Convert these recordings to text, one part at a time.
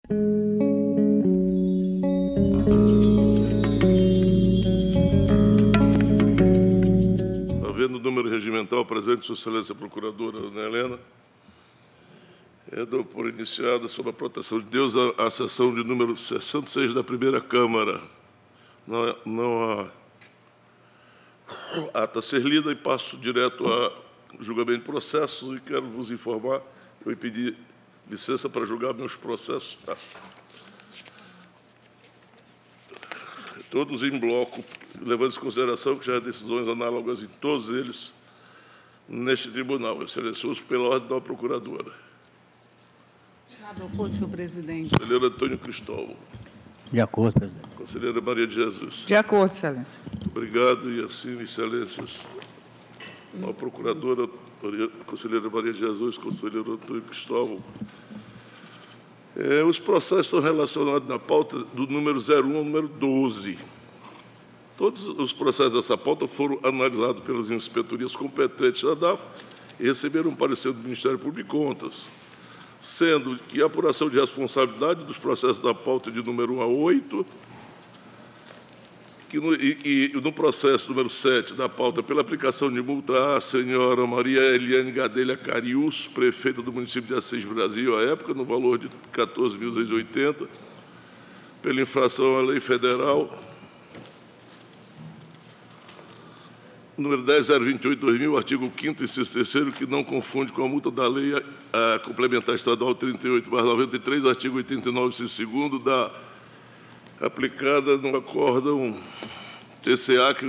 Havendo o número regimental presente, Sua Excelência Procuradora Ana Helena, dou por iniciada, sob a proteção de Deus, a sessão de número 66 da primeira Câmara. Não há ata a ser lida e passo direto a julgamento de processos e quero vos informar, eu pedi licença para julgar meus processos, todos em bloco, levando em consideração que já há decisões análogas em todos eles neste tribunal, excelençoso pela ordem da Procuradora. De acordo, senhor presidente. Conselheiro Antônio Cristóvão. De acordo, presidente. Conselheira Maria de Jesus. De acordo, excelência. Muito obrigado. E assim, excelências, a Procuradora, Conselheira Maria de Jesus, Conselheiro Antônio Cristóvão. Os processos estão relacionados na pauta do número 01 ao número 12. Todos os processos dessa pauta foram analisados pelas inspetorias competentes da DAF e receberam um parecer do Ministério Público de Contas, sendo que a apuração de responsabilidade dos processos da pauta de número 1 a 8, e no processo número 7 da pauta pela aplicação de multa à senhora Maria Eliane Gadelha Carius, prefeita do município de Assis Brasil, à época, no valor de 14.680, pela infração à lei federal número 10.028/2000, artigo 5º, inciso 3º, que não confunde com a multa da lei complementar estadual 38/93, artigo 89, inciso 2º, aplicada no acórdão TC-Acre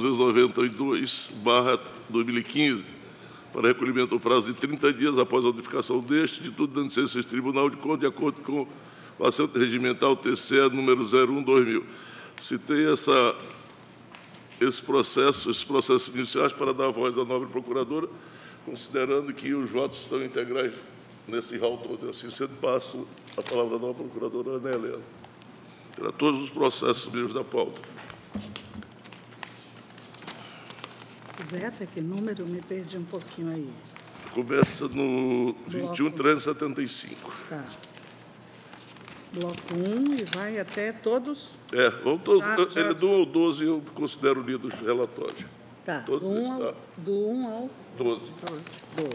9.292/2015, para recolhimento do prazo de 30 dias após a notificação deste, de tudo dando ciência esse Tribunal de Contas, de acordo com o assento regimental TCE número 01/2000. Citei esses processos iniciais para dar voz à nobre Procuradora, considerando que os votos estão integrais nesse rol todo. Assim sendo, passo a palavra à nobre Procuradora Ana Helena, para todos os processos meus da pauta. Zé, que número? Me perdi um pouquinho aí. Começa no 21.375. Tá. Bloco 1 e vai até todos? Vamos todos. Ele do 1 ao 12 eu considero lidos relatórios. Tá. Todos eles, tá. Do 1 ao 12. 12.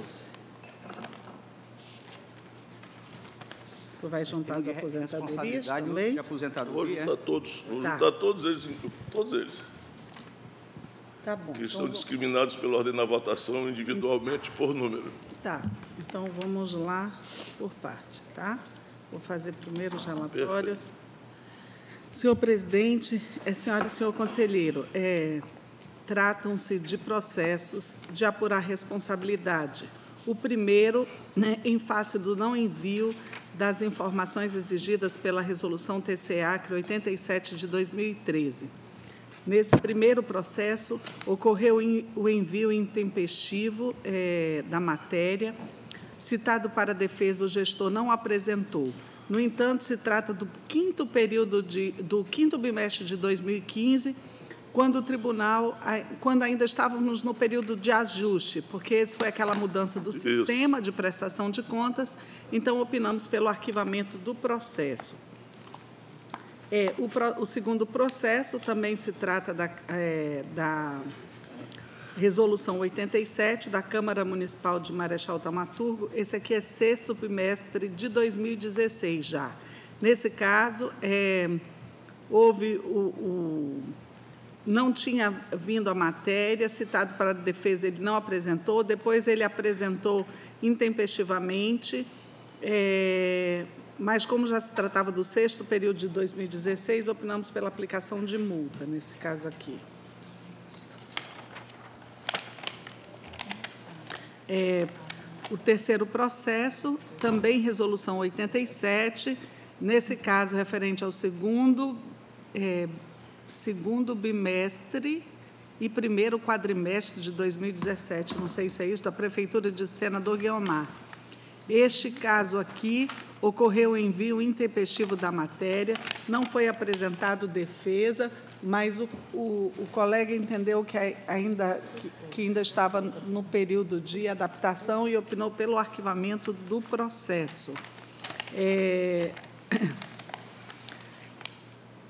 Tu vai juntar as aposentadorias também? De aposentadoria. Vou juntar todos. Vou juntar todos eles. Tá bom. Que estão discriminados pela ordem da votação individualmente por número. Tá. Então, vamos lá por parte, tá? Vou fazer primeiro os relatórios. Perfeito. Senhor presidente, senhora e senhor conselheiro, tratam-se de processos de apurar responsabilidade. O primeiro, em face do não envio das informações exigidas pela Resolução TC-Acre 87 de 2013. Nesse primeiro processo, ocorreu o envio intempestivo da matéria. Citado para a defesa, o gestor não apresentou. No entanto, se trata do quinto bimestre de 2015, quando o tribunal, quando ainda estávamos no período de ajuste, porque esse foi aquela mudança do sistema de prestação de contas, então opinamos pelo arquivamento do processo. O segundo processo também se trata da Resolução 87 da Câmara Municipal de Marechal Thaumaturgo. Esse aqui é sexto bimestre de 2016 já. Nesse caso, houve não tinha vindo a matéria, citado para a defesa, ele não apresentou, depois ele apresentou intempestivamente, mas como já se tratava do sexto período de 2016, opinamos pela aplicação de multa, nesse caso aqui. O terceiro processo, também Resolução 87, nesse caso referente ao segundo bimestre e primeiro quadrimestre de 2017, não sei se é isso, da Prefeitura de Senador Guiomar. Este caso aqui ocorreu o envio intempestivo da matéria, não foi apresentado defesa, mas o colega entendeu que ainda estava no período de adaptação e opinou pelo arquivamento do processo.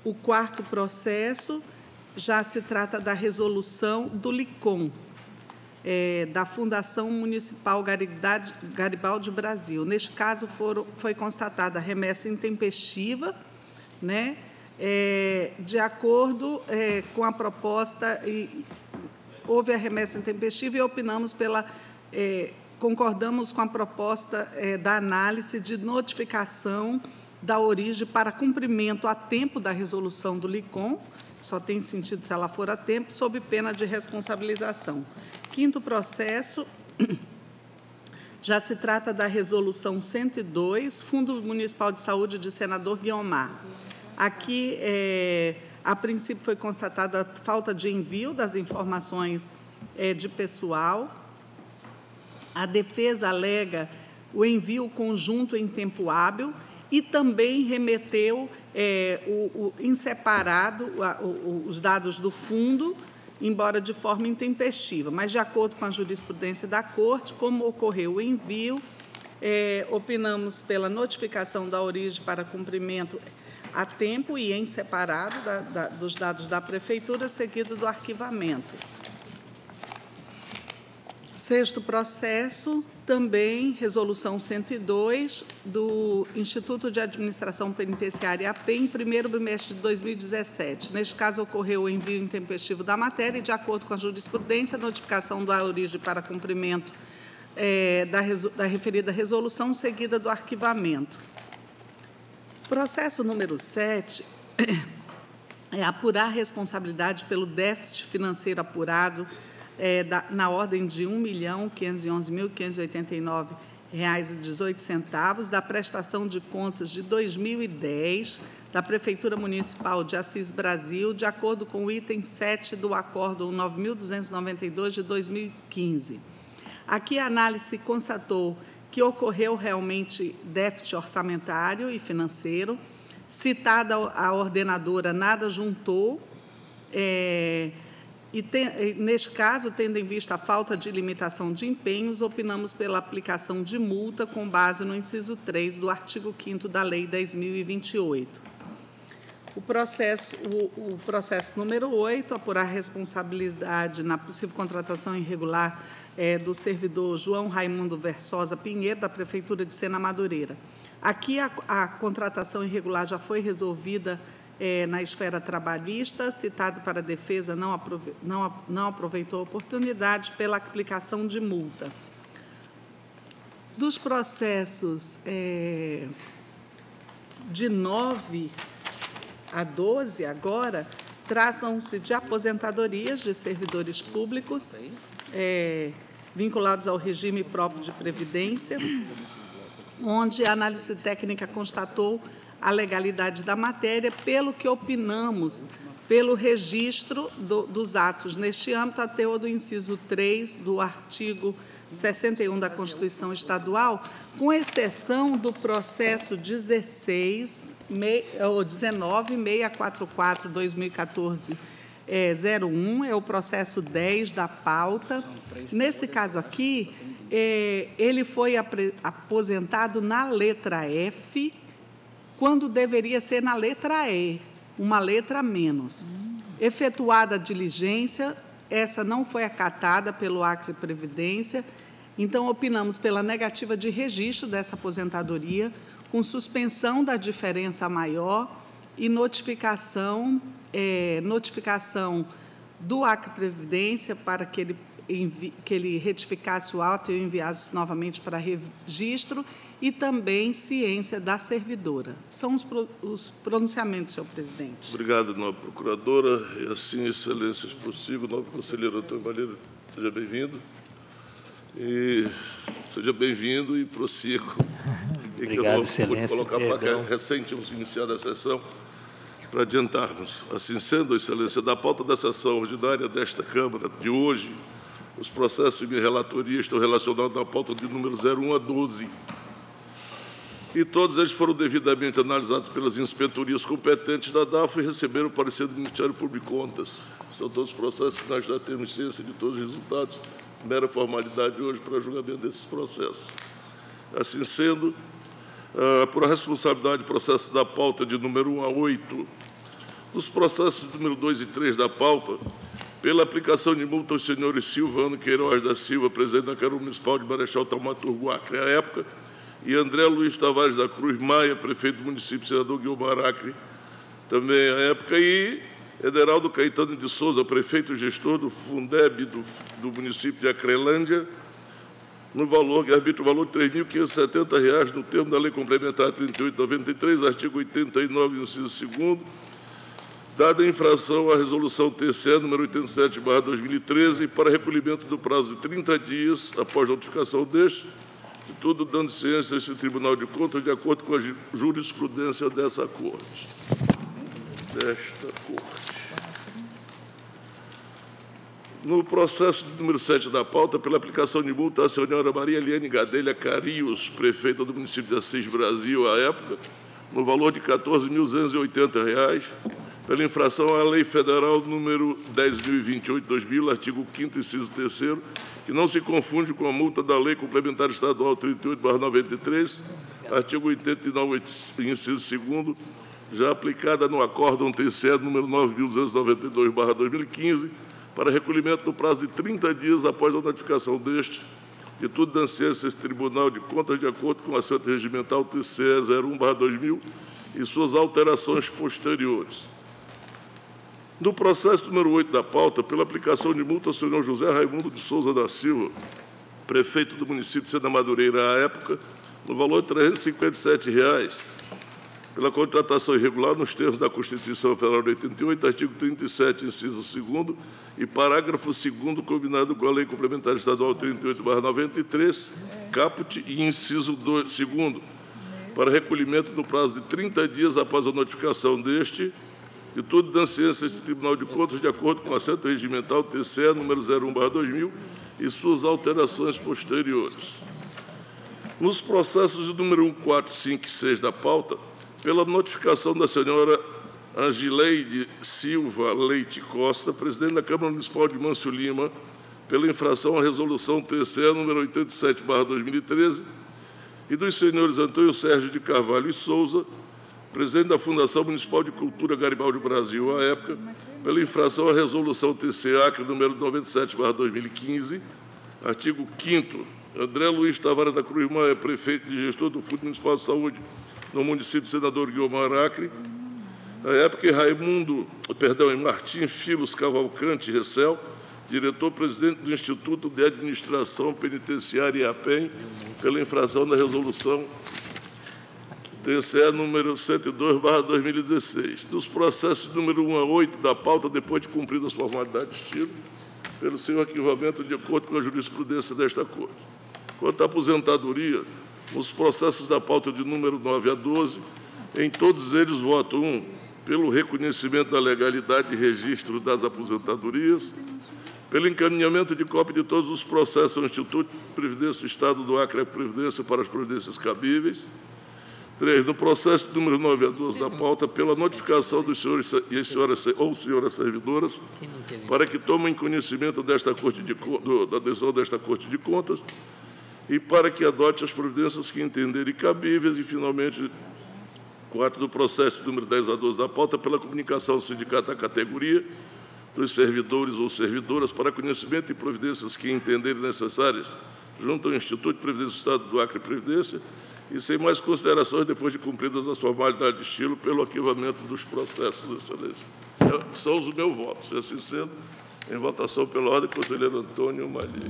O quarto processo já se trata da resolução do LICOM, da Fundação Municipal Garibaldi Brasil. Neste caso, foi constatada a remessa intempestiva, né, de acordo com a proposta, houve a remessa intempestiva e opinamos concordamos com a proposta da análise de notificação da origem para cumprimento a tempo da resolução do LICOM, só tem sentido se ela for a tempo, sob pena de responsabilização. Quinto processo, já se trata da resolução 102, Fundo Municipal de Saúde de Senador Guiomar. Aqui, a princípio, foi constatada a falta de envio das informações de pessoal. A defesa alega o envio conjunto em tempo hábil e também remeteu em separado os dados do fundo, embora de forma intempestiva. Mas, de acordo com a jurisprudência da Corte, como ocorreu o envio, opinamos pela notificação da origem para cumprimento a tempo e em separado dos dados da Prefeitura, seguido do arquivamento. Sexto processo, também resolução 102 do Instituto de Administração Penitenciária, AP, em primeiro bimestre de 2017. Neste caso, ocorreu o envio intempestivo da matéria e, de acordo com a jurisprudência, a notificação da origem para cumprimento da referida resolução, seguida do arquivamento. Processo número 7 é apurar responsabilidade pelo déficit financeiro apurado na ordem de R$ 1.511.589,18 da prestação de contas de 2010 da Prefeitura Municipal de Assis Brasil, de acordo com o item 7 do Acórdão 9.292 de 2015. Aqui a análise constatou que ocorreu realmente déficit orçamentário e financeiro. Citada a ordenadora, nada juntou, neste caso, tendo em vista a falta de limitação de empenhos, opinamos pela aplicação de multa com base no inciso 3 do artigo 5º da Lei 10.028. O processo número 8, apurar responsabilidade na possível contratação irregular do servidor João Raimundo Versosa Pinheiro, da Prefeitura de Sena Madureira. Aqui a contratação irregular já foi resolvida na esfera trabalhista, citado para a defesa, não aproveitou a oportunidade pela aplicação de multa. Dos processos de 9 a 12, agora, tratam-se de aposentadorias de servidores públicos vinculados ao regime próprio de previdência, onde a análise técnica constatou a legalidade da matéria, pelo que opinamos pelo registro dos atos neste âmbito, até o do inciso 3 do artigo 61 da Constituição Estadual, com exceção do processo 19.644/2014, 01, é o processo 10 da pauta. Nesse caso aqui, ele foi aposentado na letra F, quando deveria ser na letra E, uma letra a menos. Efetuada a diligência, essa não foi acatada pelo Acre Previdência, então opinamos pela negativa de registro dessa aposentadoria, com suspensão da diferença maior e notificação do Acre Previdência para que ele retificasse o auto e o enviasse novamente para registro, e também ciência da servidora. São os pronunciamentos, senhor presidente. Obrigado, nobre procuradora. E assim, excelências, prossigo. Nobre conselheiro Antônio Malheiro, seja bem-vindo. E seja bem-vindo e prossigo. Obrigado, excelência. Vou colocar para recente, vamos iniciar a sessão, para adiantarmos. Assim sendo, excelência, da pauta da sessão ordinária desta Câmara de hoje, os processos de minha relatoria estão relacionados à pauta de número 01 a 12. E todos eles foram devidamente analisados pelas inspetorias competentes da DAFO e receberam o parecer do Ministério Público de Contas. São todos os processos que nós já temos ciência de todos os resultados, mera formalidade hoje para julgamento desses processos. Assim sendo, por responsabilidade de processos da pauta de número 1 a 8, Nos processos número 2 e 3 da pauta, pela aplicação de multa aos senhores Silvano Queiroz da Silva, presidente da Câmara Municipal de Marechal Thaumaturgo Acre, à época, e André Luiz Tavares da Cruz Maia, prefeito do município, senador Guilmar Acre, também à época, e Ederaldo Caetano de Souza, prefeito e gestor do Fundeb do município de Acrelândia, no valor, que arbitra o valor de R$ 3.570, no termo da Lei Complementar 3893, artigo 89, inciso 2º, dada a infração à Resolução TCE número 87/2013, para recolhimento do prazo de 30 dias após notificação deste, e tudo dando ciência a este Tribunal de Contas, de acordo com a jurisprudência dessa Corte. No processo número 7 da pauta, pela aplicação de multa à senhora Maria Eliane Gadelha Carius, prefeita do município de Assis Brasil, à época, no valor de R$ 14.280, pela infração à Lei Federal número 10.028/2000, artigo 5º, inciso 3º, que não se confunde com a multa da Lei Complementar Estadual 38/93, artigo 89, inciso 2º, já aplicada no Acórdão TCE número 9.292/2015, para recolhimento no prazo de 30 dias após a notificação deste, e tudo dando ciência a esse Tribunal de Contas, de acordo com o assento regimental TCE 01/2000 e suas alterações posteriores. No processo número 8 da pauta, pela aplicação de multa ao senhor José Raimundo de Souza da Silva, prefeito do município de Sena Madureira, à época, no valor de R$ 357, pela contratação irregular nos termos da Constituição Federal de 88, artigo 37, inciso 2º, e parágrafo 2º, combinado com a Lei Complementar Estadual 38/93, caput e inciso 2º, para recolhimento no prazo de 30 dias após a notificação deste, e tudo dando ciência a este Tribunal de Contas, de acordo com o assento regimental TCE número 01/2000 e suas alterações posteriores. Nos processos de número 1, 4, 5 e 6 da pauta, pela notificação da senhora Angileide Silva Leite Costa, presidente da Câmara Municipal de Mâncio Lima, pela infração à Resolução TCE número 87/2013, e dos senhores Antônio Sérgio de Carvalho e Souza, presidente da Fundação Municipal de Cultura Garibaldi Brasil, à época, pela infração à Resolução TCE Acre número 97/2015, artigo 5º, André Luiz Tavares da Cruz Maia, prefeito e gestor do Fundo Municipal de Saúde no município de Senador Guilmar Acre, à época, e Martim Filos Cavalcante Recel, diretor-presidente do Instituto de Administração Penitenciária IAPEN, pela infração da Resolução TCE número 102/2016. Dos processos número 1 a 8 da pauta, depois de cumpridas as formalidades de estilo, pelo seu arquivamento de acordo com a jurisprudência desta Corte. Quanto à aposentadoria, nos processos da pauta de número 9 a 12, em todos eles, voto 1, pelo reconhecimento da legalidade e registro das aposentadorias, pelo encaminhamento de cópia de todos os processos ao Instituto de Previdência do Estado do Acre, a Previdência para as providências cabíveis. 3, no processo de número 9 a 12 da pauta, pela notificação dos senhores e as senhoras ou senhoras servidoras, para que tomem conhecimento desta da decisão desta Corte de Contas, e para que adote as providências que entenderem cabíveis. E, finalmente, 4, do processo número 10 a 12 da pauta, pela comunicação ao sindicato da categoria dos servidores ou servidoras para conhecimento e providências que entenderem necessárias junto ao Instituto de Previdência do Estado do Acre, Previdência, e sem mais considerações, depois de cumpridas as formalidades de estilo, pelo arquivamento dos processos, Excelência. São os meus votos. E assim sendo, em votação pela ordem, conselheiro Antônio Malheiro.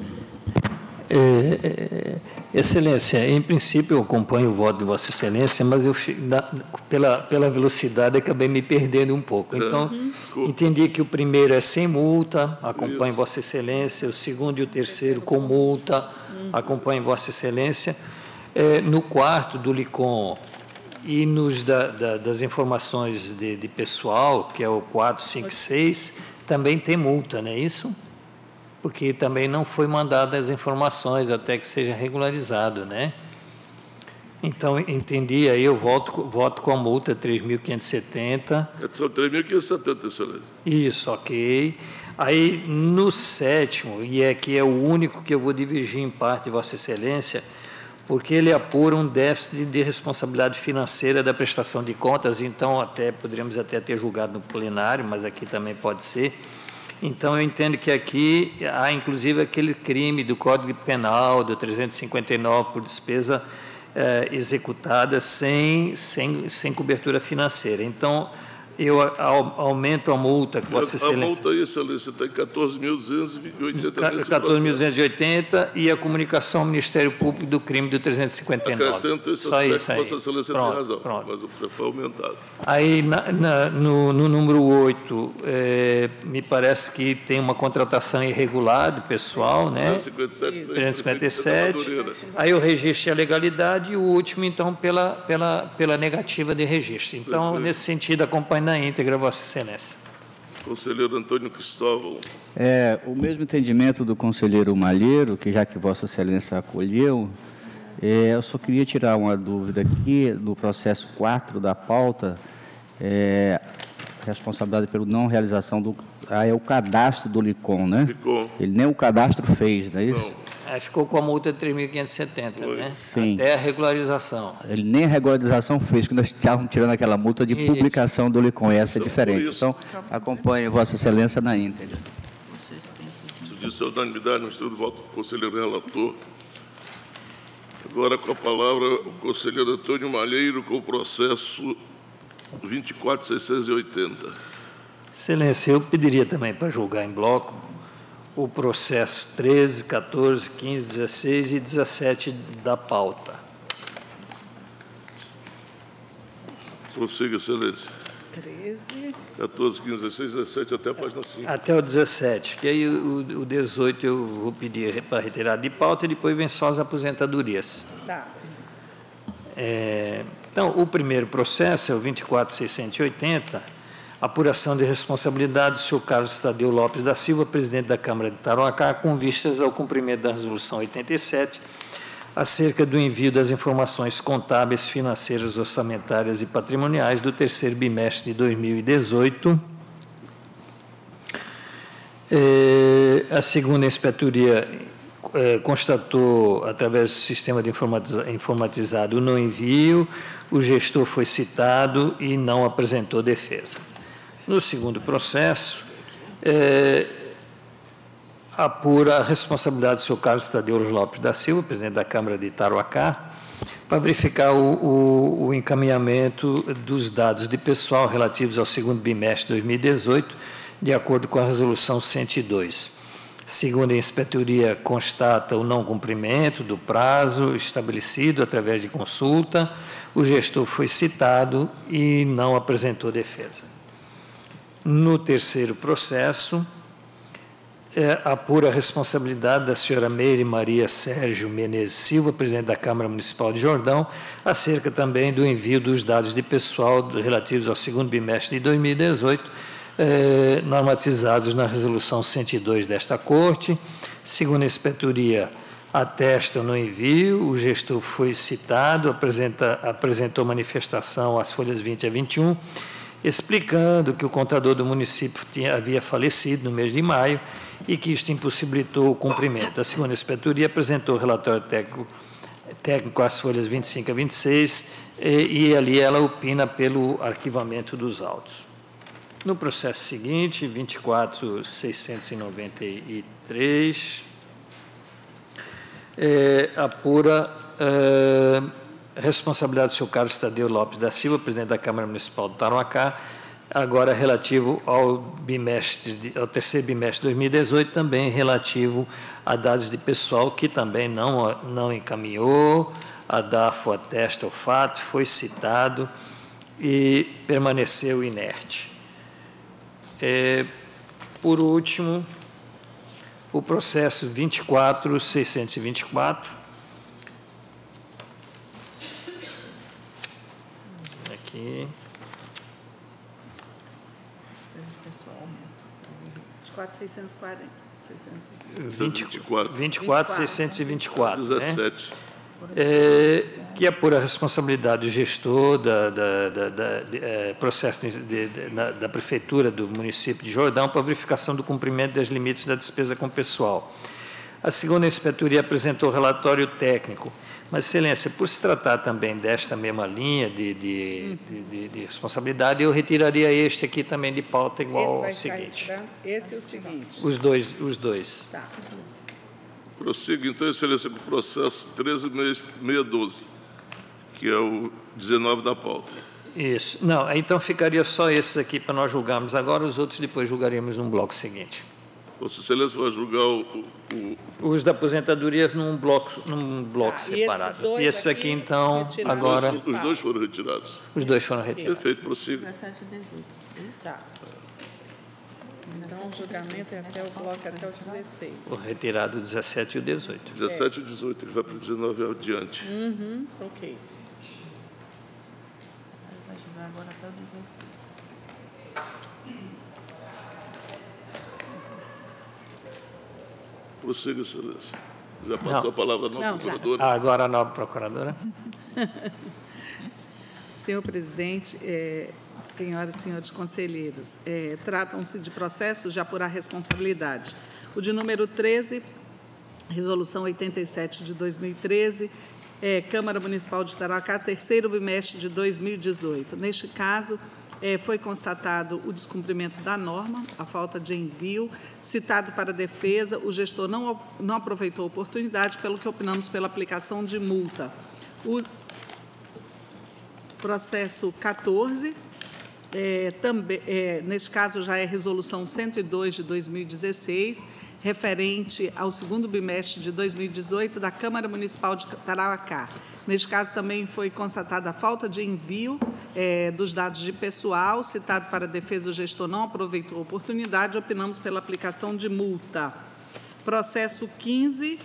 Excelência, em princípio eu acompanho o voto de Vossa Excelência, mas eu, pela velocidade, acabei me perdendo um pouco. Então, entendi que o primeiro é sem multa, acompanho Vossa Excelência, o segundo e o terceiro com multa, acompanho Vossa Excelência. No quarto do LICOM e nos das informações de pessoal, que é o 4, 5 e 6, também tem multa, não é isso? Porque também não foi mandada as informações até que seja regularizado, né? Então, entendi, aí eu voto com a multa 3.570. São 3.570, Excelência. Isso, ok. Aí, no sétimo, e aqui é o único que eu vou divergir em parte de Vossa Excelência, porque ele apura um déficit de responsabilidade financeira da prestação de contas, então poderíamos até ter julgado no plenário, mas aqui também pode ser. Então, eu entendo que aqui há, inclusive, aquele crime do Código Penal, do 359, por despesa executada sem cobertura financeira. Então, eu aumento a multa que Vossa Excelência... A multa aí, Excelência, está em 14.280. 14.280 e a comunicação ao Ministério Público do crime do 359. Acrescento esse aspecto, Vossa Excelência tem razão, mas foi aumentado. Aí, no número 8, me parece que tem uma contratação irregular do pessoal, né? 357. Aí o registro e a legalidade, e o último, então, pela negativa de registro. Então, perfeito. Nesse sentido, acompanhe na íntegra, Vossa Excelência. Conselheiro Antônio Cristóvão. O mesmo entendimento do conselheiro Malheiro, que já que Vossa Excelência acolheu, eu só queria tirar uma dúvida aqui, no processo 4 da pauta, responsabilidade pela não realização do... é o cadastro do LICOM, né? LICOM. Ele nem o cadastro fez, não é isso? Não. Ficou com a multa de 3.570, né? Sim. Até a regularização. Ele nem a regularização fez, que nós estávamos tirando aquela multa de publicação do LICOM, essa é diferente. Então, acompanhe Vossa Excelência na íntegra. Serviço de unanimidade, no estudo do voto do conselheiro relator. Agora, com a palavra, o conselheiro Antônio Malheiro, com o processo 24.680. Excelência, eu pediria também para julgar em bloco o processo 13, 14, 15, 16 e 17 da pauta. Prossiga, Excelência. 13. 14, 15, 16, 17, até a página 5. Até o 17, que aí o 18 eu vou pedir para retirada de pauta e depois vem só as aposentadorias. Tá. Então, o primeiro processo é o 24.680, apuração de responsabilidade do senhor Carlos Tadeu Lopes da Silva, presidente da Câmara de Tarauacá, com vistas ao cumprimento da resolução 87, acerca do envio das informações contábeis, financeiras, orçamentárias e patrimoniais do terceiro bimestre de 2018. A segunda inspetoria constatou, através do sistema de informatizado, o não envio, o gestor foi citado e não apresentou defesa. No segundo processo, apura a responsabilidade do senhor Carlos Tadeu Lopes da Silva, presidente da Câmara de Tarauacá, para verificar o encaminhamento dos dados de pessoal relativos ao segundo bimestre de 2018, de acordo com a resolução 102. Segundo a inspetoria, constata o não cumprimento do prazo estabelecido através de consulta, o gestor foi citado e não apresentou defesa. No terceiro processo, apura a responsabilidade da senhora Meire Maria Sérgio Menezes Silva, presidente da Câmara Municipal de Jordão, acerca também do envio dos dados de pessoal relativos ao segundo bimestre de 2018, normatizados na resolução 102 desta Corte. Segundo a inspetoria, atestam no envio, o gestor foi citado, apresentou manifestação às folhas 20 a 21, explicando que o contador do município havia falecido no mês de maio e que isto impossibilitou o cumprimento. A segunda inspetoria apresentou o relatório técnico às folhas 25 a 26 e ali ela opina pelo arquivamento dos autos. No processo seguinte, 24.693, apura responsabilidade do senhor Carlos Tadeu Lopes da Silva, presidente da Câmara Municipal de Tarauacá, agora relativo ao terceiro bimestre de 2018, também relativo a dados de pessoal que também não encaminhou, a DAFO atesta o fato, foi citado e permaneceu inerte. Por último, o processo 24.624, aqui. 24.624, 17. Que apura a responsabilidade do gestor processo da Prefeitura do município de Jordão para verificação do cumprimento dos limites da despesa com pessoal. A segunda inspetoria apresentou relatório técnico Mas, Excelência, por se tratar também desta mesma linha de responsabilidade, eu retiraria este aqui também de pauta igual ao seguinte. Esse e o seguinte. Os dois. Tá. Prossigo, então, Excelência, com o processo 13.612, que é o 19 da pauta. Isso. Não, então ficaria só esses aqui para nós julgarmos agora, os outros depois julgaremos no bloco seguinte. Vossa Excelência vai julgar os da aposentadoria num bloco separado. E esses aqui, então, retirados. agora... Os dois foram retirados. Os dois foram retirados. Perfeito, prossiga. 17 e 18. Tá. Então, o julgamento é até o bloco até o 16. O retirado 17 e o 18. 17 e 18, ele vai para o 19 adiante. Ok. Vai julgar agora até o 16. Prossiga, Excelência. Já passou a palavra à nova Não, já. procuradora? Agora a nova procuradora. Senhor presidente, senhoras e senhores conselheiros, tratam-se de processos de apurar responsabilidade. O de número 13, resolução 87 de 2013, Câmara Municipal de Tarauacá, terceiro bimestre de 2018. Neste caso, foi constatado o descumprimento da norma, a falta de envio, citado para a defesa, o gestor não aproveitou a oportunidade, pelo que opinamos pela aplicação de multa. O processo 14, também, neste caso já é resolução 102 de 2016, referente ao segundo bimestre de 2018 da Câmara Municipal de Tarauacá. Neste caso, também foi constatada a falta de envio dos dados de pessoal, citado para a defesa, o gestor não aproveitou a oportunidade, opinamos pela aplicação de multa. Processo 15,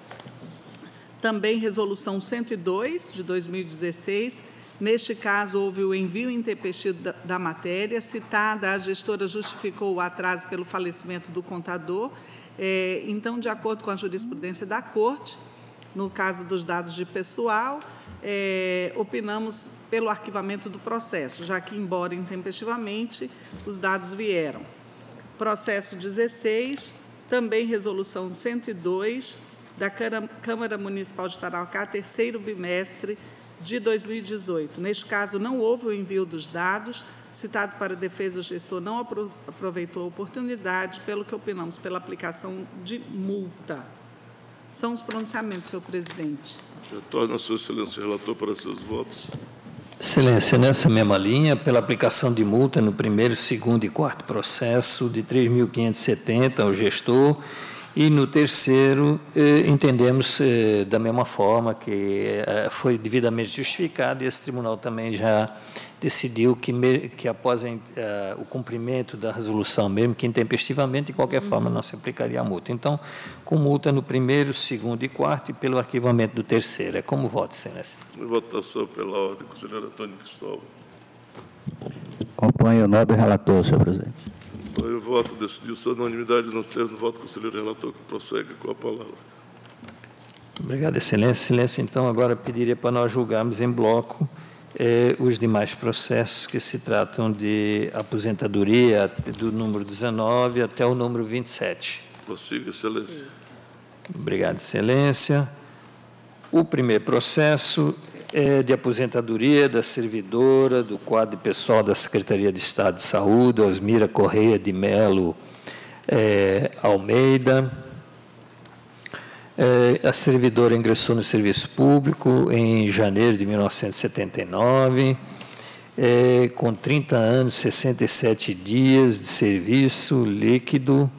também resolução 102 de 2016, neste caso, houve o envio intempestivo da matéria, citada, a gestora justificou o atraso pelo falecimento do contador. Então, de acordo com a jurisprudência da Corte, no caso dos dados de pessoal, opinamos pelo arquivamento do processo, já que, embora intempestivamente, os dados vieram. Processo 16, também resolução 102, da Câmara Municipal de Tarauacá, terceiro bimestre de 2018. Neste caso, não houve o envio dos dados, citado para a defesa, o gestor não aproveitou a oportunidade, pelo que opinamos pela aplicação de multa. São os pronunciamentos, senhor presidente. Retorno a sua Excelência, relator, para seus votos. Excelência, nessa mesma linha, pela aplicação de multa no primeiro, segundo e quarto processo de 3.570 ao gestor, e no terceiro, entendemos da mesma forma que foi devidamente justificado, e esse tribunal também já decidiu que após o cumprimento da resolução, mesmo que intempestivamente, de qualquer forma, não se aplicaria a multa. Então, com multa no primeiro, segundo e quarto, e pelo arquivamento do terceiro. É como voto, Excelência. Em votação pela ordem, conselheiro Antônio Cristóvão. Acompanho o nobre relator, senhor presidente. O voto decidiu-se a unanimidade no termo do voto, conselheiro relator, que prossegue com a palavra. Obrigado, Excelência. Excelência, então, agora pediria para nós julgarmos em bloco os demais processos que se tratam de aposentadoria do número 19 até o número 27. Prossiga, Excelência. Obrigado, Excelência. O primeiro processo é de aposentadoria da servidora do quadro de pessoal da Secretaria de Estado de Saúde, Osmira Correia de Melo Almeida. A servidora ingressou no serviço público em janeiro de 1979, com 30 anos, 67 dias de serviço líquido.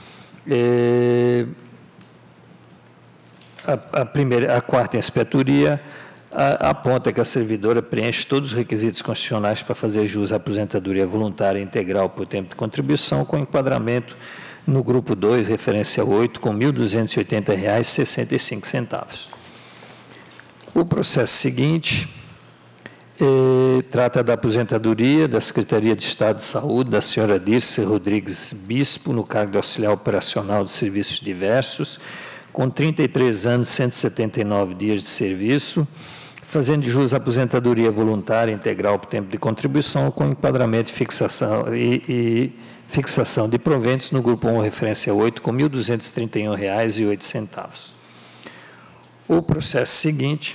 A quarta inspetoria aponta que a servidora preenche todos os requisitos constitucionais para fazer jus à aposentadoria voluntária integral por tempo de contribuição, com enquadramento no grupo 2, referência 8, com R$ 1.280,65. O processo seguinte trata da aposentadoria da Secretaria de Estado de Saúde da senhora Dirce Rodrigues Bispo, no cargo de auxiliar operacional de serviços diversos, com 33 anos, 179 dias de serviço, fazendo jus à aposentadoria voluntária integral por tempo de contribuição, com enquadramento e fixação de proventos no grupo 1, referência 8, com R$ 1.231,08. O processo seguinte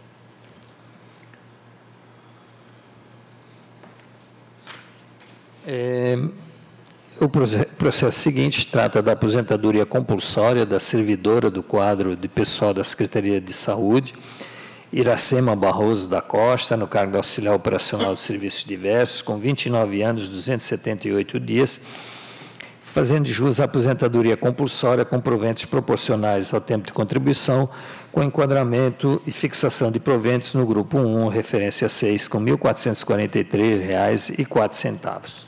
trata da aposentadoria compulsória da servidora do quadro de pessoal da Secretaria de Saúde, Iracema Barroso da Costa, no cargo de auxiliar operacional de serviços diversos, com 29 anos, 278 dias, fazendo jus à aposentadoria compulsória com proventos proporcionais ao tempo de contribuição, com enquadramento e fixação de proventos no grupo 1, referência 6, com R$ 1.443,04.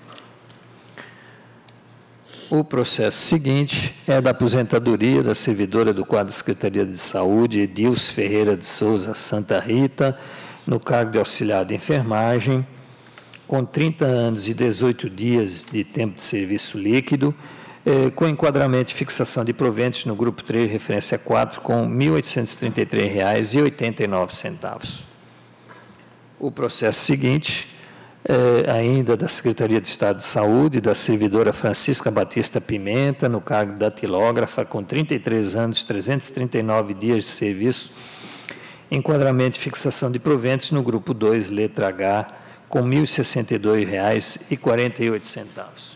O processo seguinte é da aposentadoria da servidora do quadro da Secretaria de Saúde, Edilce Ferreira de Souza Santa Rita, no cargo de auxiliar de enfermagem, com 30 anos e 18 dias de tempo de serviço líquido, com enquadramento e fixação de proventos no grupo 3, referência 4, com R$ 1.833,89. O processo seguinte ainda da Secretaria de Estado de Saúde, da servidora Francisca Batista Pimenta, no cargo de datilógrafa, com 33 anos, 339 dias de serviço, enquadramento e fixação de proventos no grupo 2, letra H, com R$ 1.062,48.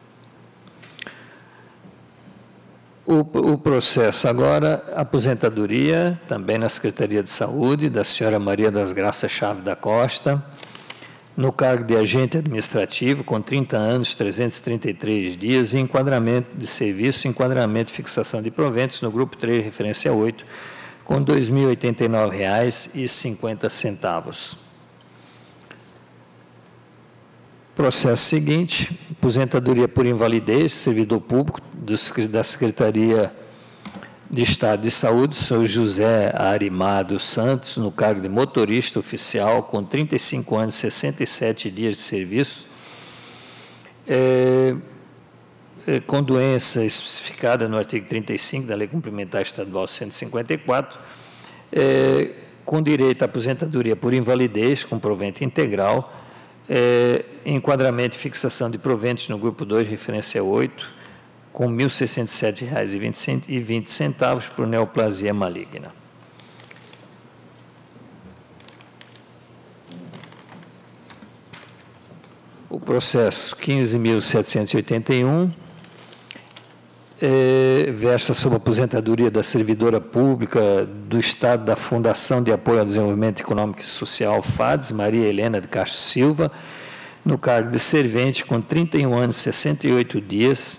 O processo agora, aposentadoria, também na Secretaria de Saúde, da senhora Maria das Graças Chaves da Costa, no cargo de agente administrativo, com 30 anos, 333 dias, e enquadramento de serviço, enquadramento e fixação de proventos no grupo 3, referência 8, com R$ 2.089,50. Processo seguinte, aposentadoria por invalidez, servidor público da Secretaria de Estado de Saúde, senhor José Arimado Santos, no cargo de motorista oficial, com 35 anos, 67 dias de serviço, com doença especificada no artigo 35 da Lei Complementar Estadual 154, com direito à aposentadoria por invalidez, com provento integral, enquadramento e fixação de proventos no grupo 2, referência 8, com R$ 1.067,20 por neoplasia maligna. O processo 15.781 versa sobre a aposentadoria da servidora pública do Estado da Fundação de Apoio ao Desenvolvimento Econômico e Social, FADES, Maria Helena de Castro Silva, no cargo de servente, com 31 anos e 68 dias,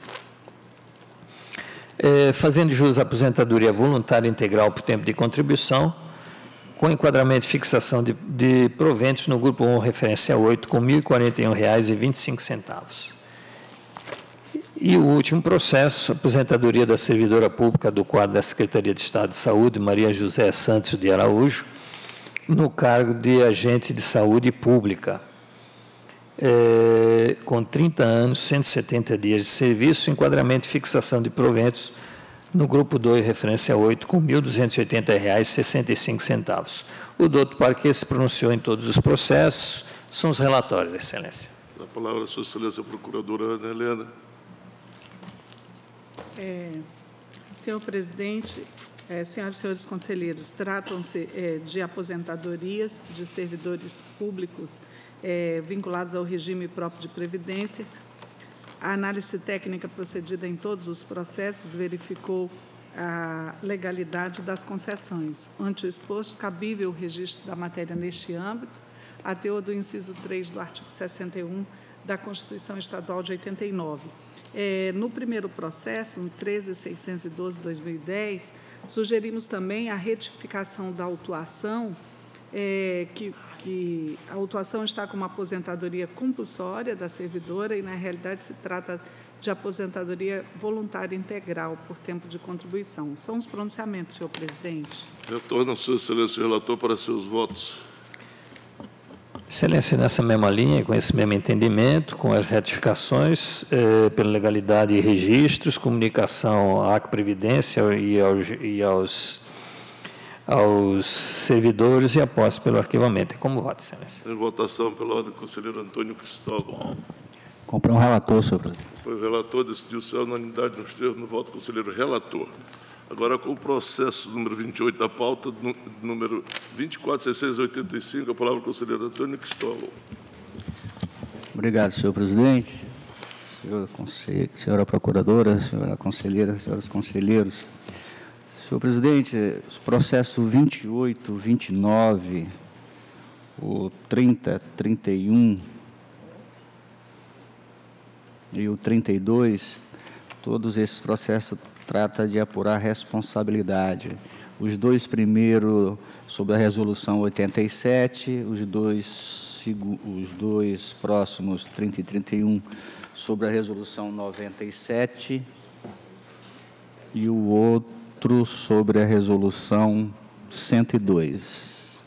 fazendo jus à aposentadoria voluntária integral por tempo de contribuição, com enquadramento e fixação de proventos no grupo 1, referência 8, com R$ 1.041,25. E o último processo, aposentadoria da servidora pública do quadro da Secretaria de Estado de Saúde, Maria José Santos de Araújo, no cargo de agente de saúde pública, com 30 anos, 170 dias de serviço, enquadramento e fixação de proventos no grupo 2, referência 8, com R$ 1.280,65. O doutor Parquet se pronunciou em todos os processos. São os relatórios, Excelência. A palavra, Sua Excelência, Procuradora Ana Helena. Senhor presidente, senhoras e senhores conselheiros, tratam-se de aposentadorias de servidores públicos vinculados ao regime próprio de previdência. A análise técnica procedida em todos os processos verificou a legalidade das concessões. Ante o exposto, cabível o registro da matéria neste âmbito, a teor do inciso 3 do artigo 61 da Constituição Estadual de 89. No primeiro processo, no 13.612/2010, sugerimos também a retificação da autuação, que a autuação está com uma aposentadoria compulsória da servidora e, na realidade, se trata de aposentadoria voluntária integral por tempo de contribuição. São os pronunciamentos, senhor presidente. Retorna, Sua Excelência, o relator para seus votos. Excelência, nessa mesma linha, com esse mesmo entendimento, com as retificações pela legalidade e registros, comunicação à Previdência e aos servidores e após pelo arquivamento. Como voto, Excelência? Em votação pela ordem, conselheiro Antônio Cristóvão. Comprei um relator, senhor presidente. O relator decidiu-se a unanimidade nos termos no voto, conselheiro relator. Agora, com o processo número 28 da pauta, número 24.685, a palavra ao conselheiro Antônio Cristóvão. Obrigado, senhor presidente, senhora procuradora, senhora conselheira, senhores conselheiros. Senhor presidente, os processos 28, 29, o 30, 31 e o 32, todos esses processos tratam de apurar responsabilidade. Os dois primeiros sobre a resolução 87, os dois próximos, 30 e 31, sobre a resolução 97 e o outro sobre a resolução 102.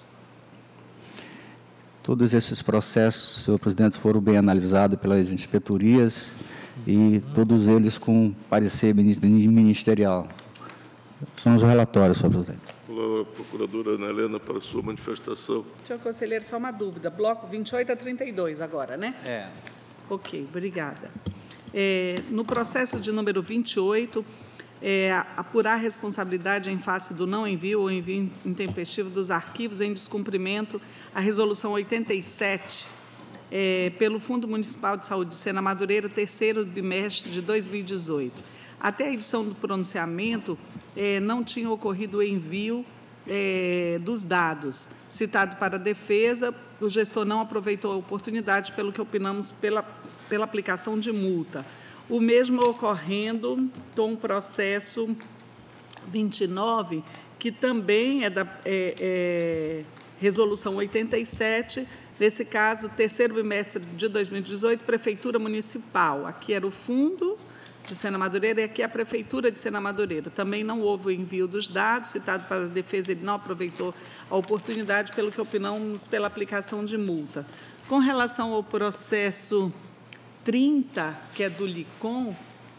Todos esses processos, senhor presidente, foram bem analisados pelas inspetorias e todos eles com parecer ministerial. São os relatórios, senhor presidente. A procuradora Ana Helena para sua manifestação. Senhor conselheiro, só uma dúvida. Bloco 28 a 32 agora, né? É. Ok, obrigada. No processo de número 28, apurar a responsabilidade em face do não envio ou envio intempestivo dos arquivos em descumprimento à resolução 87, pelo Fundo Municipal de Saúde de Sena Madureira, terceiro bimestre de 2018. Até a edição do pronunciamento, não tinha ocorrido o envio dos dados. Citado para a defesa, o gestor não aproveitou a oportunidade, pelo que opinamos pela aplicação de multa. O mesmo ocorrendo com o processo 29, que também é da resolução 87, nesse caso, terceiro bimestre de 2018, Prefeitura Municipal. Aqui era o Fundo de Sena Madureira e aqui a Prefeitura de Sena Madureira. Também não houve o envio dos dados, citado para a defesa, ele não aproveitou a oportunidade, pelo que opinamos pela aplicação de multa. Com relação ao processo 30, que é do LICOM,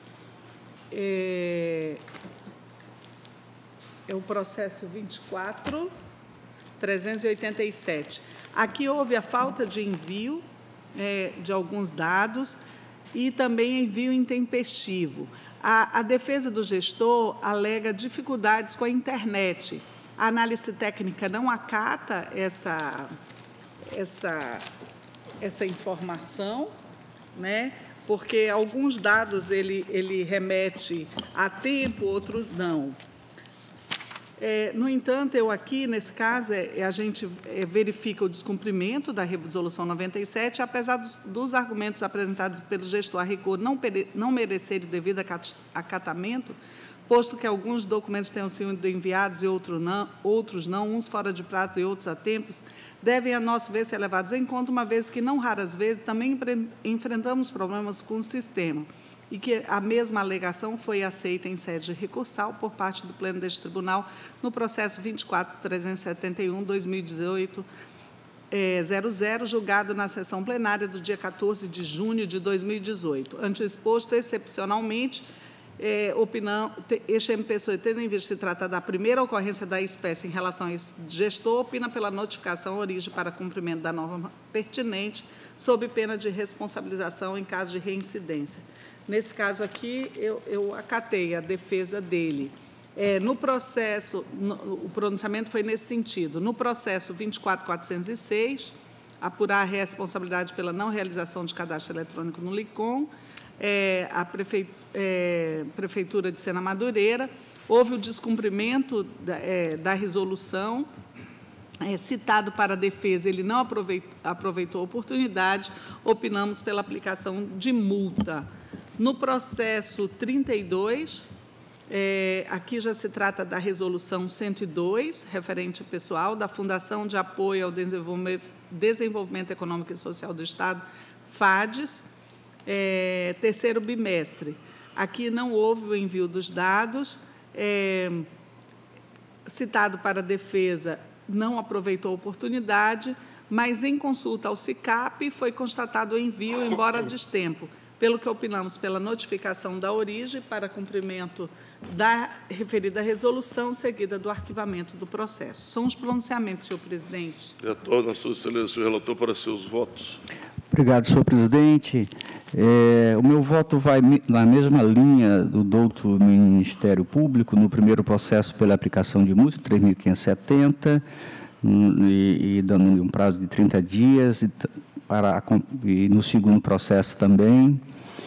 é o processo 24.387. Aqui houve a falta de envio de alguns dados e também envio intempestivo. A defesa do gestor alega dificuldades com a internet. A análise técnica não acata essa informação, né? Porque alguns dados ele remete a tempo, outros não. No entanto, eu aqui, nesse caso, a gente verifica o descumprimento da resolução 97, apesar dos argumentos apresentados pelo gestor a rigor não merecerem devido acatamento, posto que alguns documentos tenham sido enviados e outros não, uns fora de prazo e outros a tempos, devem, a nosso ver, ser levados em conta, uma vez que, não raras vezes, também enfrentamos problemas com o sistema, e que a mesma alegação foi aceita em sede recursal por parte do Pleno deste Tribunal no processo 24.371/2018, 00, julgado na sessão plenária do dia 14 de junho de 2018. Ante o exposto, excepcionalmente, este MPSoE, tendo em vista se tratar da primeira ocorrência da espécie em relação a esse gestor, opina pela notificação origem para cumprimento da norma pertinente, sob pena de responsabilização em caso de reincidência. Nesse caso aqui, eu acatei a defesa dele. No processo, o pronunciamento foi nesse sentido. No processo 24.406, apurar a responsabilidade pela não realização de cadastro eletrônico no LICOM, a Prefeitura de Sena Madureira, houve o descumprimento da resolução, citado para a defesa, ele não aproveitou a oportunidade, opinamos pela aplicação de multa. No processo 32, aqui já se trata da resolução 102, referente ao pessoal, da Fundação de Apoio ao Desenvolvimento Econômico e Social do Estado, FADES, terceiro bimestre. Aqui não houve o envio dos dados, citado para a defesa, não aproveitou a oportunidade, mas em consulta ao SICAP foi constatado o envio, embora a destempo, pelo que opinamos pela notificação da origem para cumprimento da referida resolução, seguida do arquivamento do processo. São os pronunciamentos, senhor presidente. Retorna a sua excelência o relator para seus votos. Obrigado, senhor presidente. O meu voto vai na mesma linha do douto Ministério Público, no primeiro processo pela aplicação de multa, 3.570, e dando um prazo de 30 dias, e no segundo processo também.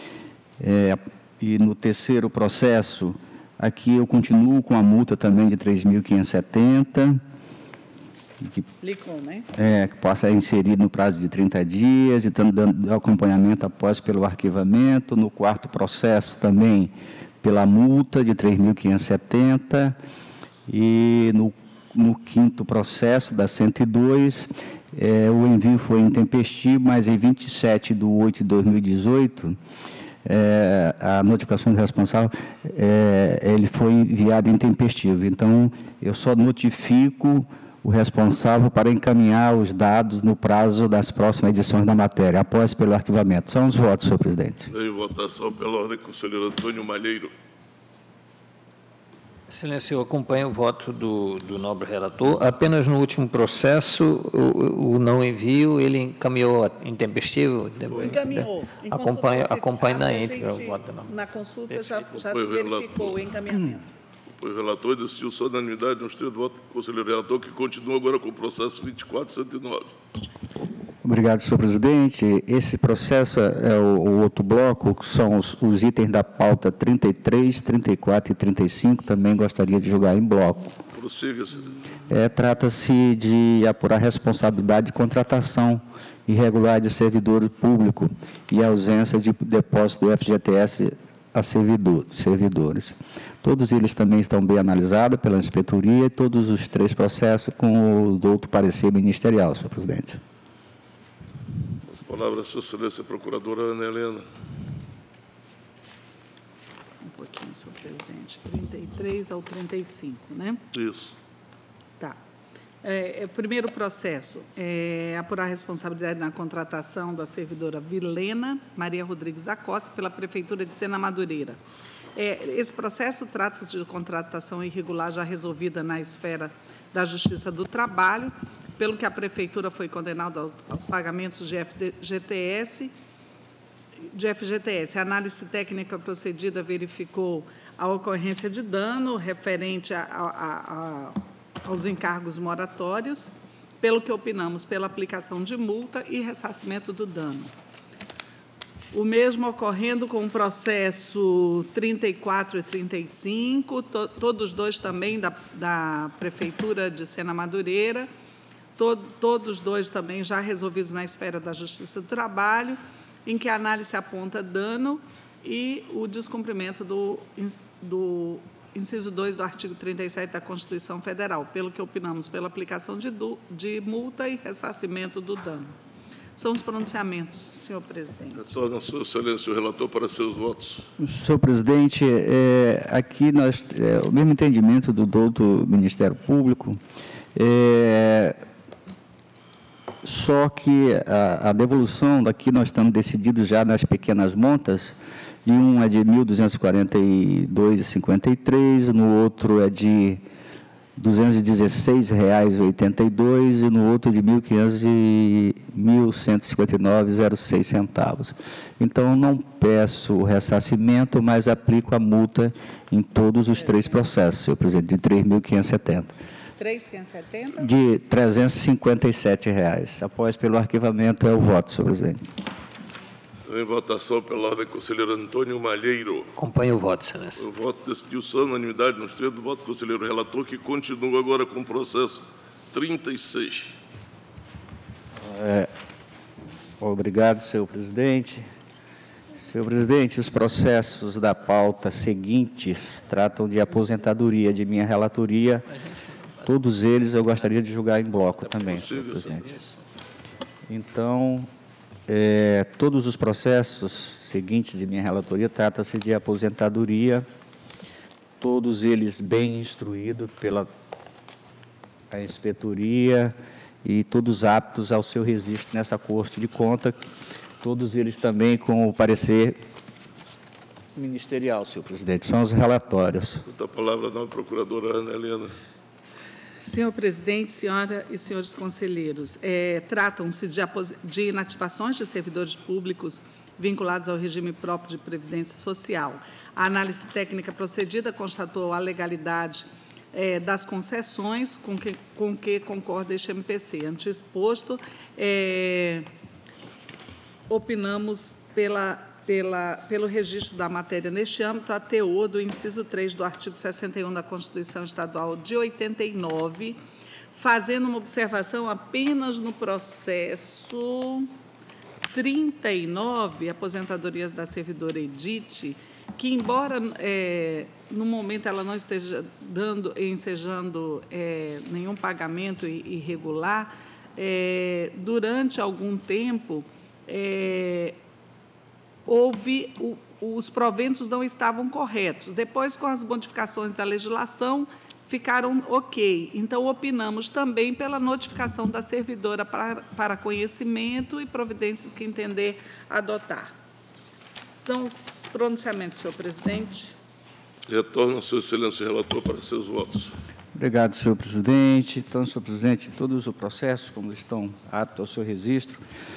E no terceiro processo, aqui eu continuo com a multa também de 3.570, que possa ser inserido no prazo de 30 dias, e dando acompanhamento após pelo arquivamento. No quarto processo também pela multa de 3.570, e no quinto processo, da 102, o envio foi intempestivo, mas em 27/8/2018, a notificação do responsável, ele foi enviado intempestivo. Então, eu só notifico o responsável para encaminhar os dados no prazo das próximas edições da matéria, após pelo arquivamento. São os votos, senhor presidente. Em votação pela ordem, conselheiro Antônio Malheiro. Excelência, eu acompanho o voto do nobre relator. Apenas no último processo, o não envio, ele encaminhou intempestivo? Encaminhou. Acompanho na íntegra o voto. Na consulta já se verificou o encaminhamento. O relator decidiu só unanimidade nos 3 votos do conselheiro relator, que continua agora com o processo 24.109. Obrigado, senhor presidente. Esse processo é o outro bloco, que são os itens da pauta 33, 34 e 35, também gostaria de julgar em bloco. Prossiga, senhor. Trata-se de apurar responsabilidade de contratação irregular de servidor público e ausência de depósito do FGTS a servidores. Todos eles também estão bem analisados pela inspetoria, e todos os 3 processos com o douto parecer ministerial, senhor presidente. As palavras, sua excelência, procuradora Ana Helena. Um pouquinho, senhor presidente. 33 ao 35, né? Isso. Tá. Primeiro processo, apurar a responsabilidade na contratação da servidora Vilena Maria Rodrigues da Costa pela Prefeitura de Sena Madureira. Esse processo trata-se de contratação irregular já resolvida na esfera da Justiça do Trabalho, pelo que a Prefeitura foi condenada aos pagamentos de FGTS. A análise técnica procedida verificou a ocorrência de dano referente aos encargos moratórios, pelo que opinamos pela aplicação de multa e ressarcimento do dano. O mesmo ocorrendo com o processo 34 e 35, todos dois também da Prefeitura de Sena Madureira, todos dois também já resolvidos na esfera da Justiça do Trabalho, em que a análise aponta dano e o descumprimento do inciso 2 do artigo 37 da Constituição Federal, pelo que opinamos pela aplicação de multa e ressarcimento do dano. São os pronunciamentos, senhor presidente. Retorna, sua excelência, o relator para seus votos. Senhor presidente, aqui nós, o mesmo entendimento do douto Ministério Público, só que a devolução daqui nós estamos decididos já nas pequenas montas, de um é de R$ 1.242,53, no outro é de R$ 216,82 e no outro de R$ 1.159,06 centavos. Então, não peço o ressarcimento, mas aplico a multa em todos os 3 processos, senhor presidente, de R$ 3.570. De R$ 357. Após pelo arquivamento, é o voto, senhor presidente. Em votação pela ordem, conselheiro Antônio Malheiro. Acompanho o voto, excelência. O voto decidiu só unanimidade nos 3 do voto do conselheiro relator, que continua agora com o processo 36. Obrigado, senhor presidente. Senhor presidente, os processos da pauta seguintes tratam de aposentadoria de minha relatoria. Todos eles eu gostaria de julgar em bloco também, senhor presidente. Então, todos os processos seguintes de minha relatoria tratam-se de aposentadoria, todos eles bem instruídos pela inspetoria e todos aptos ao seu registro nessa Corte de Contas, todos eles também com o parecer ministerial, senhor presidente. São os relatórios. A palavra da procuradora Ana Helena. Senhor presidente, senhora e senhores conselheiros, tratam-se de inativações de servidores públicos vinculados ao regime próprio de previdência social. A análise técnica procedida constatou a legalidade das concessões com que concorda este MPC. Ante exposto, opinamos pelo registro da matéria neste âmbito, a teor do inciso 3 do artigo 61 da Constituição Estadual de 89, fazendo uma observação apenas no processo 39, aposentadoria da servidora Edith, que, embora no momento ela não esteja ensejando nenhum pagamento irregular, durante algum tempo os proventos não estavam corretos. Depois, com as modificações da legislação, ficaram ok. Então, opinamos também pela notificação da servidora para conhecimento e providências que entender adotar. São os pronunciamentos, senhor presidente. Retorno ao Sua Excelência relator para seus votos. Obrigado, senhor presidente. Então, senhor presidente, todos os processos, como estão aptos ao seu registro,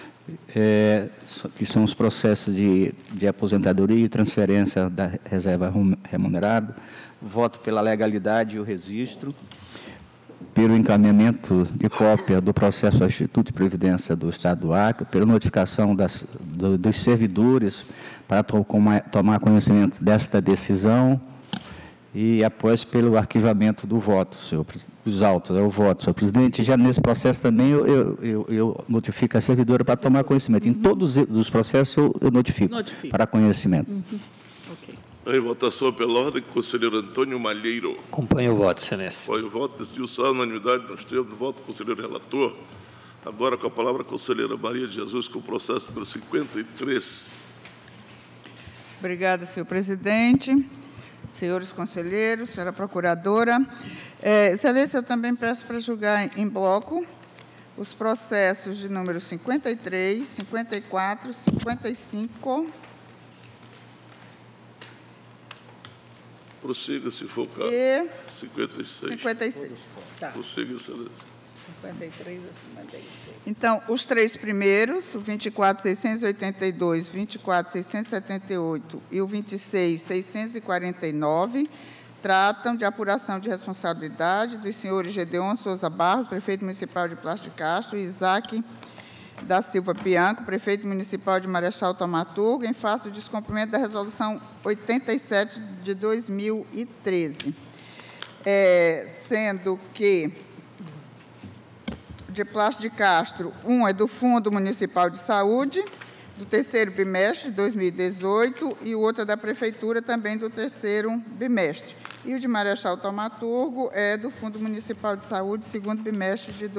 que são os processos de aposentadoria e transferência da reserva remunerada, voto pela legalidade e o registro, pelo encaminhamento de cópia do processo ao Instituto de Previdência do Estado do Acre, pela notificação dos servidores para tomar conhecimento desta decisão e após pelo arquivamento do voto, senhor, dos autos, o voto, senhor presidente. Já nesse processo também eu notifico a servidora para tomar conhecimento. Em todos os processos eu notifico. Para conhecimento. Ok. Em votação pela ordem, conselheiro Antônio Malheiro. Acompanho o voto, excelência. Apoio o voto, decidiu-se a unanimidade nos termos do voto do conselheiro relator. Agora, com a palavra, a conselheira Maria de Jesus, com o processo número 53. Obrigada, senhor presidente. Senhores conselheiros, senhora procuradora, excelência, eu também peço para julgar em bloco os processos de número 53, 54, 55. Prossiga, se for o caso. E 56. 56. Tá. Prossiga, excelência. 53 a 56. Então, os três primeiros, o 24.682, 24.678 e o 26.649, tratam de apuração de responsabilidade dos senhores Gedeon Souza Barros, prefeito municipal de Plácio de Castro, e Isaac da Silva Bianco, prefeito municipal de Marechal Thaumaturgo, em face do descumprimento da resolução 87 de 2013. Sendo que de Plácio de Castro, um é do Fundo Municipal de Saúde, do terceiro bimestre de 2018, e o outro é da Prefeitura, também do terceiro bimestre. E o de Marechal Thaumaturgo é do Fundo Municipal de Saúde, segundo bimestre de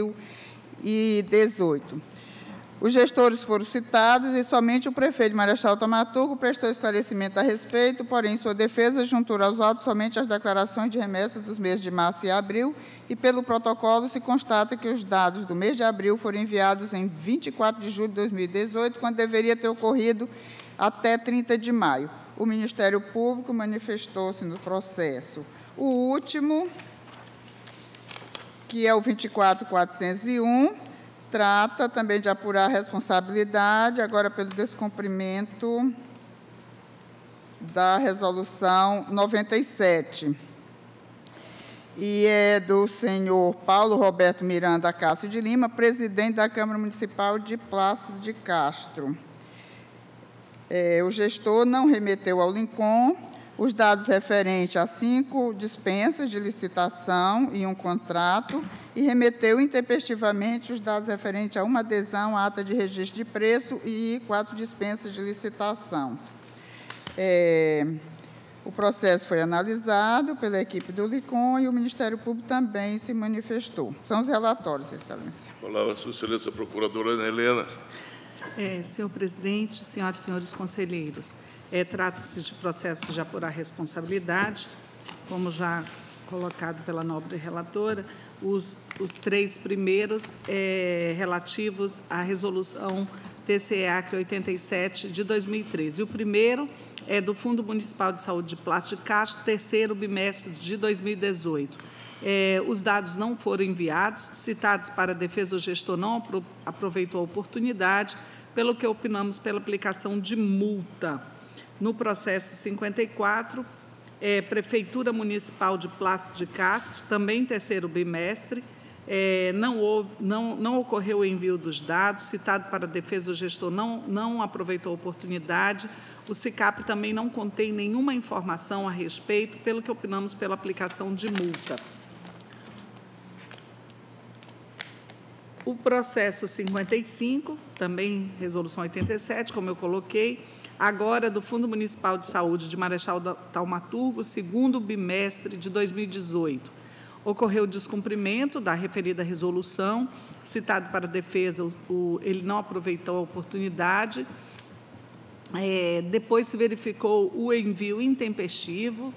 2018. Os gestores foram citados e somente o prefeito de Marechal Thaumaturgo prestou esclarecimento a respeito, porém, em sua defesa, juntou aos autos somente as declarações de remessa dos meses de março e abril, e pelo protocolo se constata que os dados do mês de abril foram enviados em 24 de julho de 2018, quando deveria ter ocorrido até 30 de maio. O Ministério Público manifestou-se no processo. O último, que é o 24.401, trata também de apurar a responsabilidade, agora pelo descumprimento da resolução 97. E é do senhor Paulo Roberto Miranda Cássio de Lima, presidente da Câmara Municipal de Plácio de Castro. O gestor não remeteu ao LINCOM os dados referentes a 5 dispensas de licitação e um contrato, e remeteu intempestivamente os dados referentes a uma adesão à ata de registro de preço e 4 dispensas de licitação. O processo foi analisado pela equipe do LICOM e o Ministério Público também se manifestou. São os relatórios, excelência. Palavra, sua excelência, procuradora Ana Helena. Senhor presidente, senhoras e senhores conselheiros, trata-se de processos de apurar responsabilidade, como já colocado pela nobre relatora, os 3 primeiros relativos à resolução TCE-Acre 87 de 2013. O primeiro é do Fundo Municipal de Saúde de Plácio de Castro, terceiro bimestre de 2018. Os dados não foram enviados, citados para a defesa, o gestor não aproveitou a oportunidade, pelo que opinamos pela aplicação de multa. No processo 54, Prefeitura Municipal de Plácido de Castro, também terceiro bimestre, não ocorreu o envio dos dados, citado para a defesa, o gestor não aproveitou a oportunidade, o SICAP também não contém nenhuma informação a respeito, pelo que opinamos pela aplicação de multa. O processo 55, também resolução 87, como eu coloquei, agora do Fundo Municipal de Saúde de Marechal Thaumaturgo, segundo bimestre de 2018. Ocorreu o descumprimento da referida resolução, citado para a defesa, ele não aproveitou a oportunidade. Depois se verificou o envio intempestivo,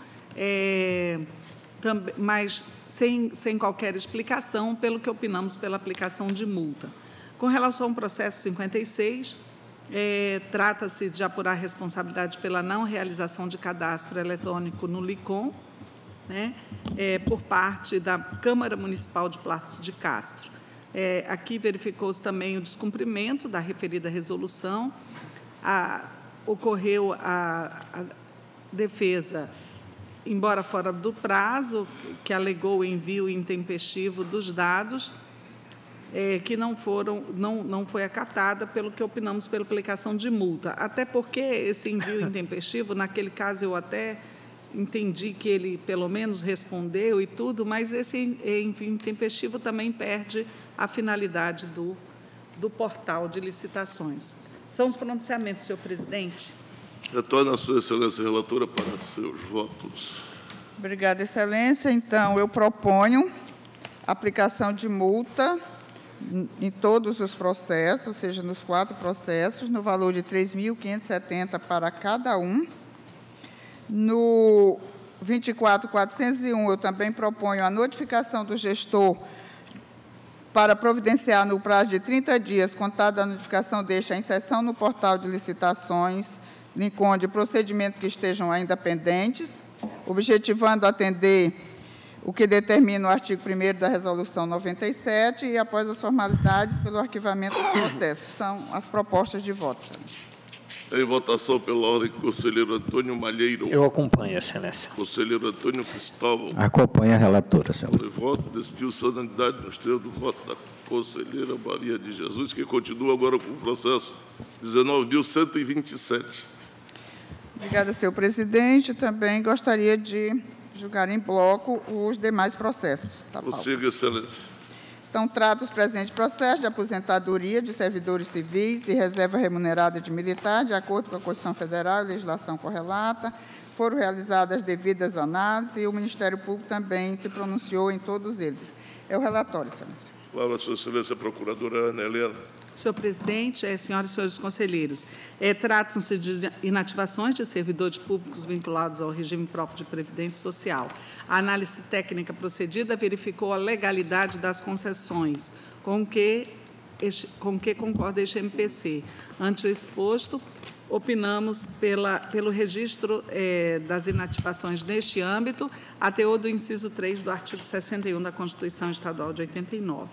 mas sem qualquer explicação, pelo que opinamos pela aplicação de multa. Com relação ao processo 56, trata-se de apurar responsabilidade pela não realização de cadastro eletrônico no LICOM, por parte da Câmara Municipal de Plácido de Castro. Aqui verificou-se também o descumprimento da referida resolução, ocorreu a defesa, embora fora do prazo, que alegou o envio intempestivo dos dados, que não foi acatada, pelo que opinamos pela aplicação de multa. Até porque esse envio intempestivo, naquele caso eu até entendi que ele pelo menos respondeu e tudo, mas esse envio intempestivo também perde a finalidade do portal de licitações. São os pronunciamentos, senhor presidente. Retorna a sua excelência relatora para seus votos. Obrigada, excelência. Então, eu proponho aplicação de multa em todos os processos, ou seja, nos 4 processos, no valor de R$ 3.570 para cada um. No 24.401, eu também proponho a notificação do gestor para providenciar no prazo de 30 dias, contado da notificação deste, a inserção no portal de licitações, LICOM, de procedimentos que estejam ainda pendentes, objetivando atender o que determina o artigo 1º da Resolução 97 e, após as formalidades, pelo arquivamento do processo. São as propostas de voto, excelência. Em votação pela ordem, conselheiro Antônio Malheiro. Eu acompanho, excelência. Conselheiro Antônio Cristóvão. Acompanha a relatora, senhor. Por voto, decidiu solenidade no extremo do voto da conselheira Maria de Jesus, que continua agora com o processo 19.127. Obrigada, senhor presidente. Também gostaria de julgar em bloco os demais processos. Prossiga, excelência. Então, trata os presentes processos de aposentadoria de servidores civis e reserva remunerada de militar, de acordo com a Constituição Federal e legislação correlata. Foram realizadas as devidas análises e o Ministério Público também se pronunciou em todos eles. É o relatório, excelência. Palavra, sua excelência, procuradora Ana Helena. Senhor presidente, senhoras e senhores conselheiros, tratam-se de inativações de servidores públicos vinculados ao regime próprio de previdência social. A análise técnica procedida verificou a legalidade das concessões, com que concorda este MPC. Ante o exposto, opinamos pelo registro das inativações neste âmbito, a teor do inciso 3 do artigo 61 da Constituição Estadual de 89.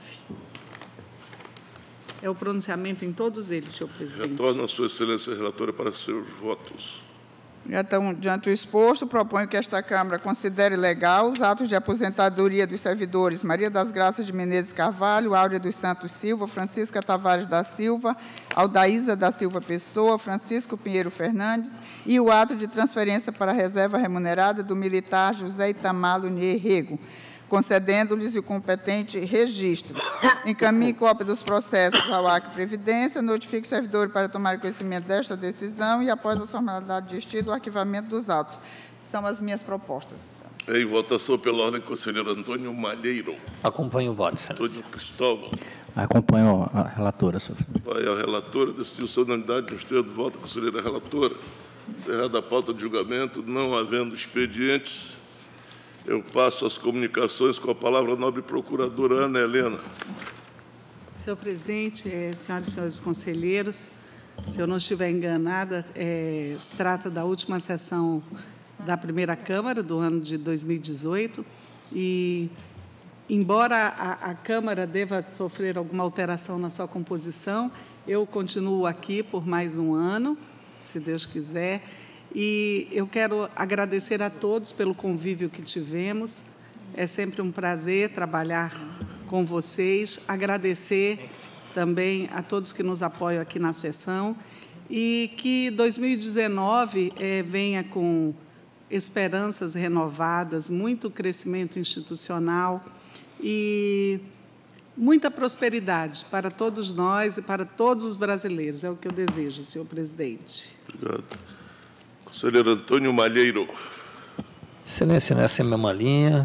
É o pronunciamento em todos eles, senhor presidente. Retorna a sua excelência relatora para seus votos. Então, diante do exposto, proponho que esta Câmara considere legal os atos de aposentadoria dos servidores Maria das Graças de Menezes Carvalho, Áurea dos Santos Silva, Francisca Tavares da Silva, Aldaísa da Silva Pessoa, Francisco Pinheiro Fernandes, e o ato de transferência para a reserva remunerada do militar José Itamar Lunier Rego, concedendo-lhes o competente registro. Encaminhe cópia dos processos ao ACE Previdência, notifique o servidor para tomar conhecimento desta decisão e, após a formalidade de estilo, o arquivamento dos autos. São as minhas propostas. Em votação pela ordem, conselheiro Antônio Malheiro. Acompanho o voto, excelência. Antônio Cristóvão. Acompanho a relatora, senhor presidente. Vai a relatora, decidiu solenidade no extremo do voto, conselheira relatora. Encerrada a pauta de julgamento, não havendo expedientes, eu passo as comunicações com a palavra à nobre procuradora Ana Helena. Senhor presidente, senhoras e senhores conselheiros, se eu não estiver enganada, se trata da última sessão da primeira Câmara do ano de 2018 e embora a Câmara deva sofrer alguma alteração na sua composição, eu continuo aqui por mais um ano, se Deus quiser, e eu quero agradecer a todos pelo convívio que tivemos. É sempre um prazer trabalhar com vocês, agradecer também a todos que nos apoiam aqui na sessão e que 2019 venha com esperanças renovadas, muito crescimento institucional e muita prosperidade para todos nós e para todos os brasileiros. É o que eu desejo, senhor presidente. Obrigado. Conselheiro Antônio Malheiro. Excelência, nessa mesma linha,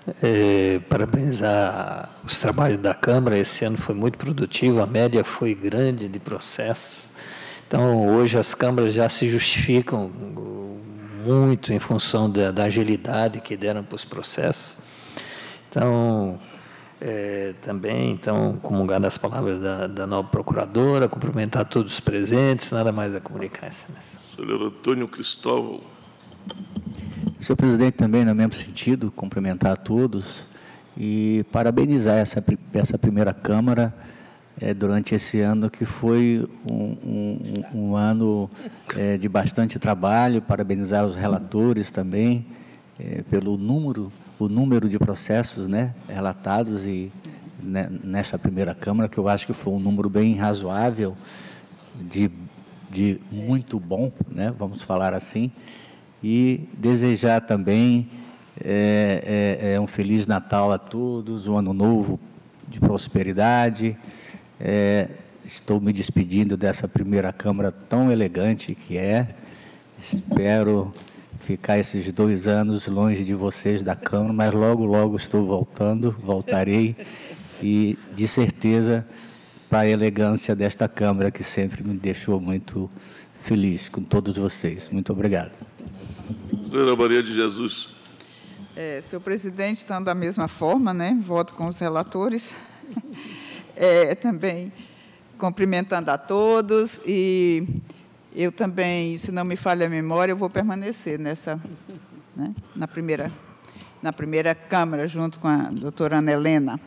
parabenizar os trabalhos da Câmara. Esse ano foi muito produtivo, a média foi grande de processos. Então, hoje as câmaras já se justificam muito em função da agilidade que deram para os processos. Então, também, comungar das palavras da nova procuradora, cumprimentar todos os presentes, nada mais a comunicar, excelência. Conselheiro Antônio Cristóvão. Senhor presidente, também no mesmo sentido, cumprimentar a todos e parabenizar essa primeira Câmara durante esse ano, que foi um ano de bastante trabalho, parabenizar os relatores também pelo número de processos, né, relatados nesta primeira Câmara, que eu acho que foi um número bem razoável, de muito bom, né, vamos falar assim, e desejar também um Feliz Natal a todos, um ano novo de prosperidade. Estou me despedindo dessa primeira Câmara tão elegante que é. Espero ficar esses 2 anos longe de vocês da Câmara, mas logo, logo estou voltarei, e de certeza para a elegância desta Câmara, que sempre me deixou muito feliz com todos vocês. Muito obrigado. Senhora Maria de Jesus. Senhor presidente, estão da mesma forma, né? Voto com os relatores. Também cumprimentando a todos, e eu também, se não me falha a memória, eu vou permanecer nessa, né, na primeira Câmara, junto com a doutora Ana Helena.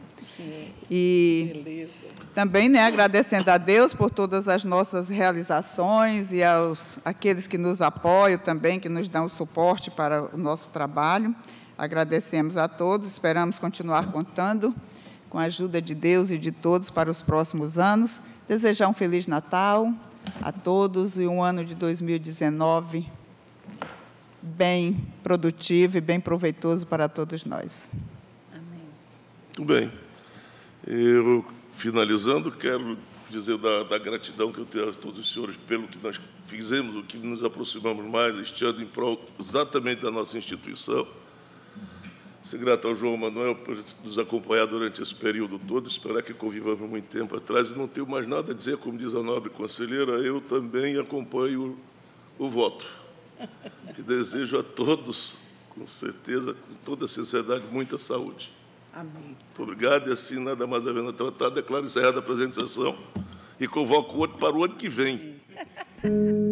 E também, né, agradecendo a Deus por todas as nossas realizações e aqueles que nos apoiam também, que nos dão o suporte para o nosso trabalho. Agradecemos a todos, esperamos continuar contando com a ajuda de Deus e de todos para os próximos anos. Desejar um Feliz Natal a todos e um ano de 2019 bem produtivo e bem proveitoso para todos nós. Amém. Muito bem. Eu, finalizando, quero dizer da gratidão que eu tenho a todos os senhores pelo que nós fizemos, o que nos aproximamos mais este ano em prol exatamente da nossa instituição. Ser grato ao João Manuel por nos acompanhar durante esse período todo, esperar que convivamos muito tempo atrás, e não tenho mais nada a dizer, como diz a nobre conselheira, eu também acompanho o voto. E desejo a todos, com certeza, com toda a sinceridade, muita saúde. Amém. Muito obrigado, e assim, nada mais havendo tratado, declaro encerrada a presente sessão e convoco o outro para o ano que vem.